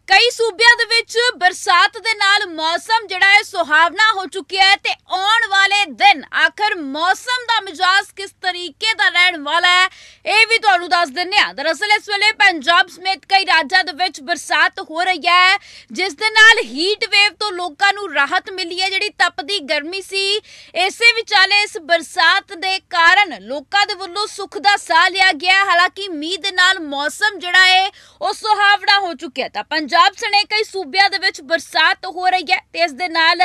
कई सूबिया दे विच बरसात दे नाल मौसम जिहड़ा है सुहावना हो चुकिया है ते आउण वाले दिन आखिर मौसम दा मिजाज किस तरीके दा रहण वाला है ये भी तुहानूं दस दिंदे हां। दरअसल इस वेले पंजाब समेत कई राज्यां दे विच बरसात हो रही है जिस दे नाल हीट वेव तो लोकां नूं राहत मिली है। जिहड़ी तपदी गर्मी सी इसे विचाले इस बरसात दे कारण लोकां दे वल्लों सुख दा साह लिया गया। हालांकि मींह दे नाल मौसम जिहड़ा है वो सुहावना हो चुकिया तां पंजाब सने कई सूबिया दे विच बरसात हो रही है ते इस दे नाल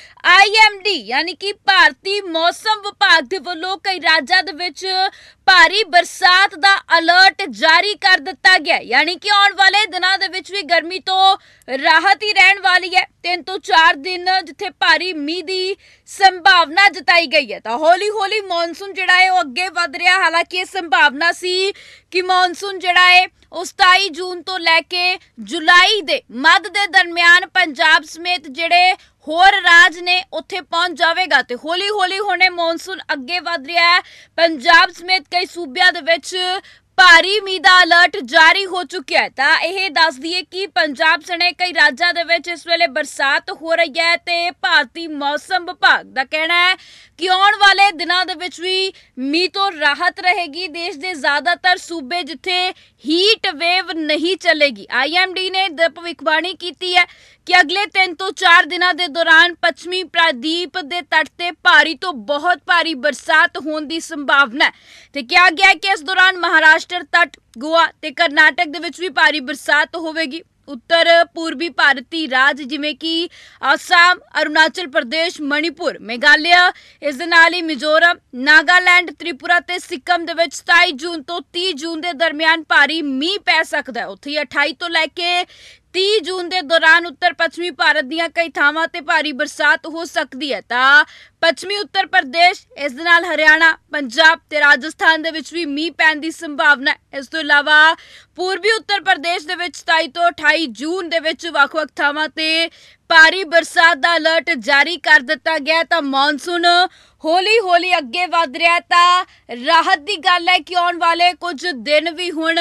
IMD यानी कि भारतीय मौसम विभाग दे वल्लों कई राज्यां दे विच भारी बरसात दा अलर्ट जारी कर दिता गया। यानी कि आने वाले दिनों दे विच भी गर्मी तो राहत ही रहने वाली है। 3 ਤੋਂ 4 दिन जिथे भारी मीह दी संभावना जताई गई है तो हौली हौली मॉनसून जिहड़ा है अगे वध रहा। हालांकि ये संभावना सी कि मॉनसून जिहड़ा है 27 जून तो लैके जुलाई दे मध्य दे दरमियान पंजाब समेत जिहड़े होर राज ने उत्थे पहुंच जाएगा तो हौली हौली हुणे मॉनसून अगे वध रहा है। पंजाब समेत कई सूबिया दे विच भारी मीह दा अलर्ट जारी हो चुका है। तो यह दस दिए कि पंजाब सने कई राज्यां दे विच इस वेले बरसात हो रही है तो भारतीय मौसम विभाग का कहना है कि आने वाले दिनों दे विच भी मीह तो राहत रहेगी। देश के ज़्यादातर सूबे जिथे हीट वेव नहीं चलेगी। IMD ने भविष्यवाणी की है कि अगले 3 ਤੋਂ 4 दिनों के दौरान पश्चिमी प्रायद्वीप के तट से भारी तो बहुत भारी बरसात होने की संभावना है। तो कहा गया है कि इस दौरान महाराष्ट्र तट गोवा ते कर्नाटक दे विच भी भारी बरसात होवेगी। उत्तर पूर्वी भारतीय राज जिमें कि आसाम अरुणाचल प्रदेश मणिपुर मेघालय इस दे नाल ही मिजोरम नागालैंड त्रिपुरा ते सिक्किम दे विच 27 जून तो 30 जून के दरमियान भारी मीह पै सकदा है। उत्थे 28 तो लैके 30 जून के दौरान उत्तर पश्चिमी भारत दीयां कई थावां ते भारी बरसात हो सकती है। तां पश्चिमी उत्तर प्रदेश इस दे नाल हरियाणा पंजाब ते राजस्थान दे विच भी मीह पैण दी संभावना है। इस तों इलावा पूर्वी उत्तर प्रदेश दे विच 27 तो 28 जून दे विच वख-वख थावां ते भारी बरसात का अलर्ट जारी कर दिता गया। तो मॉनसून हौली हौली अगे वध रहा। तो राहत की गल है कि आने वाले कुछ दिन भी हुण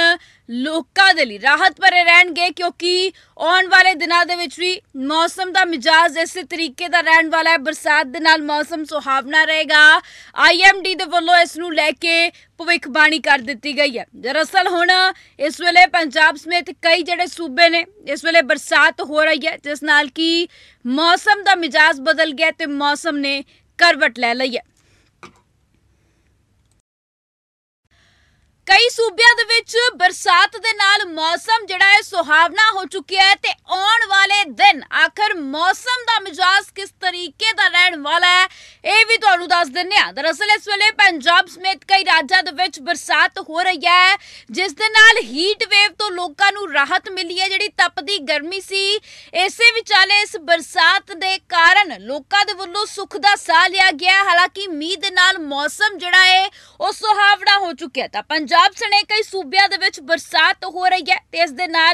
लोकां दे लई राहत भरे रहणगे क्योंकि आने वाले दिनों दे विच भी मौसम का मिजाज इस तरीके का रहने वाला है। बरसात दे नाल मौसम सुहावना रहेगा। IMD दे वल्लों इस नूं लैके भविष्यवाणी कर दी गई है। दरअसल हुण इस वेले पंजाब समेत कई जिहड़े सूबे ने इस वेले बरसात हो रही है जिस नाल कि मौसम का मिजाज बदल गया तो मौसम ने करवट ले लई है। कई सूबिया दे विच बरसात दे नाल मौसम जिहड़ा है सुहावना हो चुकिया है ते आउण वाले दिन आखिर मौसम दा मिजाज किस तरीके दा रहण वाला है ये भी तुहानूं दस दिंदे हां। दरअसल इस वेले पंजाब समेत कई राज्यां दे विच बरसात हो रही है जिस दे नाल हीट वेव तो लोकां नूं राहत मिली है। जिहड़ी तपदी गर्मी सी इसे विचाले इस बरसात दे कारण लोकां दे वल्लों सुख दा साह लिया गया। हालांकि मीह दे नाल मौसम जिहड़ा है वो सुहावना हो चुकिया तां पंजाब सने कई सूबिया दे विच बरसात हो रही है ते इस दे नाल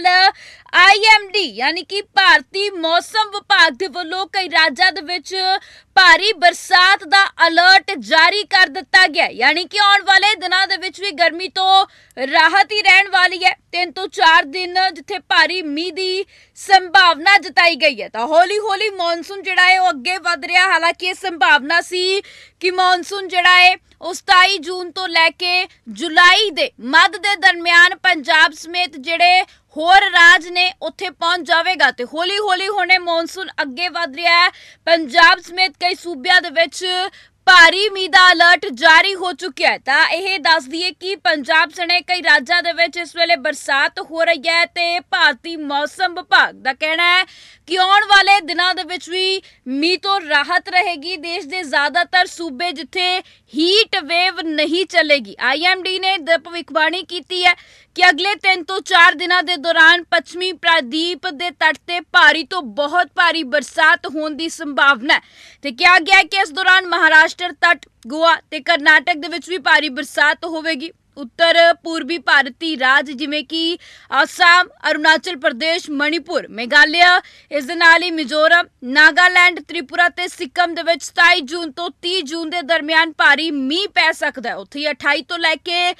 IMD यानी कि भारतीय मौसम विभाग दे वल्लों कई राज्यां दे विच भारी बरसात का अलर्ट जारी कर दिता गया। यानी कि आने वाले दिनों दे विच भी गर्मी तो राहत ही रहने वाली है। 3 ਤੋਂ 4 दिन जिथे भारी मीह की संभावना जताई गई है तो हौली हौली मॉनसून जिहड़ा है वो अगे वध रहा। हालांकि ये संभावना सी कि मॉनसून जिहड़ा है 27 जून तो लैके जुलाई दे मध्य दे दरमियान पंजाब समेत जिहड़े होर राज ने उत्थे पहुंच जाएगा तो हौली हौली हुणे मॉनसून अगे वध रहा है। पंजाब समेत कई सूबिया दे विच भारी मीह का अलर्ट जारी हो चुका है। तो यह दस दिए कि पंजाब सने कई राज्यां दे विच इस वेले बरसात हो रही है तो भारतीय मौसम विभाग का कहना है कि आने वाले दिनों दे विच भी मीह तो राहत रहेगी। देश के ज़्यादातर सूबे जिथे हीट वेव नहीं चलेगी। IMD ने भविष्यवाणी की है कि अगले 3 ਤੋਂ 4 दिनों के दौरान पश्चिमी प्रायद्वीप के तट से भारी तो बहुत भारी बरसात होने की संभावना है। तो कहा गया है कि इस दौरान महाराष्ट्र तट गोवा ते कर्नाटक दे विच भी भारी बरसात होवेगी। उत्तर पूर्वी भारतीय राज जिमें कि आसाम अरुणाचल प्रदेश मणिपुर मेघालय इस दे नाल ही मिजोरम नागालैंड त्रिपुरा ते सिक्किम दे विच 27 जून तो 30 जून के दरमियान भारी मीह पै सकदा है। उत्थे 28 तो लैके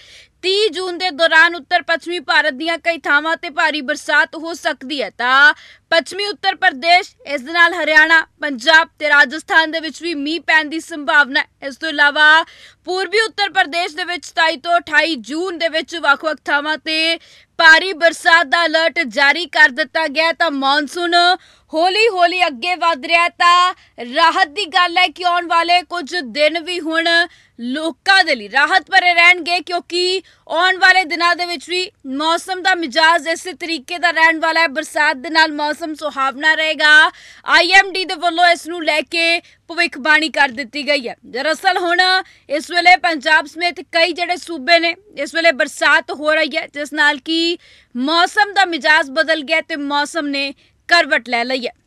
30 ਜੂਨ ਦੇ ਦੌਰਾਨ ਉੱਤਰ ਪੱਛਮੀ ਭਾਰਤ ਦੀਆਂ ਕਈ ਥਾਵਾਂ ਤੇ ਭਾਰੀ ਬਰਸਾਤ ਹੋ ਸਕਦੀ ਹੈ। ਤਾਂ ਪੱਛਮੀ ਉੱਤਰ ਪ੍ਰਦੇਸ਼, ਇਸ ਦੇ ਨਾਲ ਹਰਿਆਣਾ, ਪੰਜਾਬ ਤੇ ਰਾਜਸਥਾਨ ਦੇ ਵਿੱਚ ਵੀ ਮੀਂਹ ਪੈਣ ਦੀ ਸੰਭਾਵਨਾ ਹੈ। ਇਸ ਤੋਂ ਇਲਾਵਾ ਪੂਰਬੀ ਉੱਤਰ ਪ੍ਰਦੇਸ਼ ਦੇ ਵਿੱਚ 27 ਤੋਂ 28 ਜੂਨ ਦੇ ਵਿੱਚ ਵੱਖ-ਵੱਖ ਥਾਵਾਂ ਤੇ ਭਾਰੀ ਬਰਸਾਤ ਦਾ ਅਲਰਟ ਜਾਰੀ ਕਰ ਦਿੱਤਾ ਗਿਆ। ਤਾਂ ਮੌਨਸੂਨ ਹੌਲੀ-ਹੌਲੀ ਅੱਗੇ ਵਧ ਰਿਹਾ। ਤਾਂ ਰਾਹਤ ਦੀ ਗੱਲ ਹੈ ਕਿ ਆਉਣ ਵਾਲੇ ਕੁਝ ਦਿਨ ਵੀ ਹੁਣ ਲੋਕਾਂ ਦੇ ਲਈ ਰਾਹਤ ਭਰੇ ਰਹਿਣਗੇ, ਕਿਉਂਕਿ ਆਉਣ ਵਾਲੇ ਦਿਨਾਂ ਦੇ ਵਿੱਚ ਵੀ ਮੌਸਮ ਦਾ ਮਿਜਾਜ਼ ਇਸੇ ਤਰੀਕੇ ਦਾ ਰਹਿਣ ਵਾਲਾ ਹੈ। ਬਰਸਾਤ ਦੇ ਨਾਲ ਮੌਸਮ ਸੁਹਾਵਣਾ ਰਹੇਗਾ। IMD ਦੇ ਵੱਲੋਂ ਇਸ ਨੂੰ ਲੈ ਕੇ ਭਵਿੱਖਬਾਣੀ ਕਰ ਦਿੱਤੀ ਗਈ ਹੈ। ਦਰਅਸਲ ਹੁਣ ਇਸ ਵੇਲੇ ਪੰਜਾਬ ਸਮੇਤ ਕਈ ਜਿਹੜੇ ਸੂਬੇ ਨੇ ਇਸ ਵੇਲੇ ਬਰਸਾਤ ਹੋ ਰਹੀ ਹੈ, ਜਿਸ ਨਾਲ ਕਿ ਮੌਸਮ ਦਾ ਮਿਜਾਜ਼ ਬਦਲ ਗਿਆ ਤੇ ਮੌਸਮ ਨੇ ਕਰਵਟ ਲੈ ਲਈ ਹੈ।